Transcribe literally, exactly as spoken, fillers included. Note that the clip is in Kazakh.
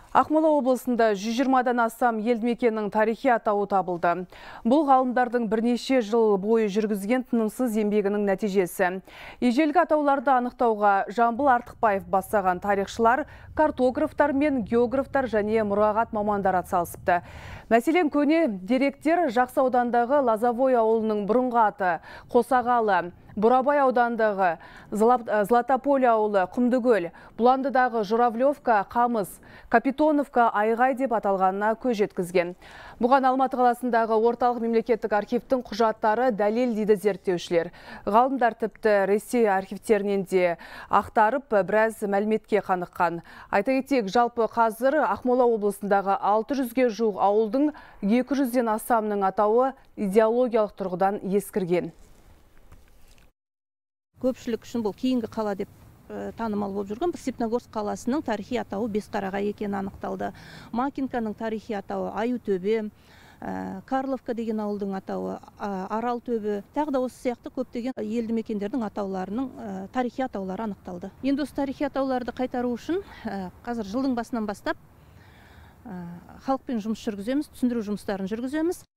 Ақмола облысында жүз жиырмадан астам елді мекеннің тарихи атауы табылды. Бұл ғалымдардың бірнеше жыл бойы жүргізген тынымсыз еңбегінің нәтижесі. Ежелгі атауларды анықтауға Жамбыл Артықбаев бастаған тарихшылар, картографтар мен географтар және мұрағат мамандар атсалысыпты. Мәселен, көне деректер Жақсы аудандағы Лозовой ауылының бұрынғы аты Қосағалы, Бурабай аудандағы Златополь ауылы Құмдыкөл, Бұландыдағы Журавлевка, Қамыс, Капитоновка, Айғай деп аталғанына көз жеткізген. Бұған Алматы қаласындағы орталық мемлекеттік архивтің құжаттары дәлел дейді зерттеушілер. Ғалымдар тіпті Ресей архивтерінен де ақтарып, біраз мәліметке қаныққан. Айта кетейік, жалпы қазір Ақмола облысындағы алты жүзге жуық ауылдың екі жүзден астамының атауы идеологиялық тұрғыдан ескірген. Көпшілік үшін бұл кейінгі қала деп танымал болып жүрген Степногорск қаласының тарихи атауы Бесқарағай екені анықталды. Макинканың тарихи атауы Аютөбе, Карловка деген ауылдың атауы Аралтөбе, тағы да осы сияқты көптеген елді мекендердің атауларының тарихи атаулары анықталды. Енді осы тарихи атауларды қайтару үшін қазір жылдың басынан бастап халықпен жұмыс жүргіземіз, түсіндіру жұмыстарын жүргіземіз.